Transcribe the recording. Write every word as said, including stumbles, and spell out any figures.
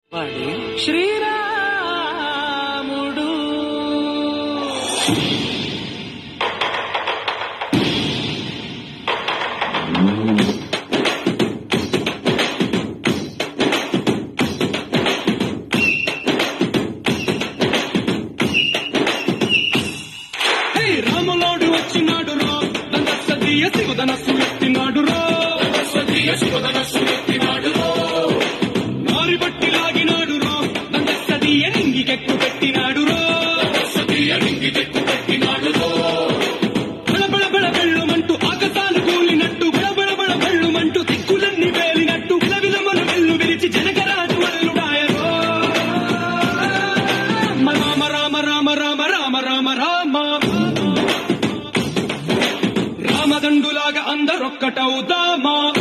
శ్రీరాముడు రాములోడు వచ్చినాడు రో దండసదీయ శివధనస్సు ఎత్తినాడు రో దండసదీయ శివధనస్సు ఎత్తినాడు రో నారి బట్టి లాగినాడు రో దండసదీయ నింగికెక్కు పెట్టినాడు రో దండసదీయ నింగికెక్కు పెట్టినాడు రో బళబళ బళ బెళ్ళుమంటూ ఆకాశాలు కూలినట్టు బళబళ బళ బెళ్ళుమంటూ దిక్కులన్నీ వేలినట్టు విలవిలమలు వెల్లు విరిచి జనకరాజు వల్లుడాయరో రామ రామ రామ రామ రామ రామ రామ రామదండులాగా అందరొక్కటవుదామా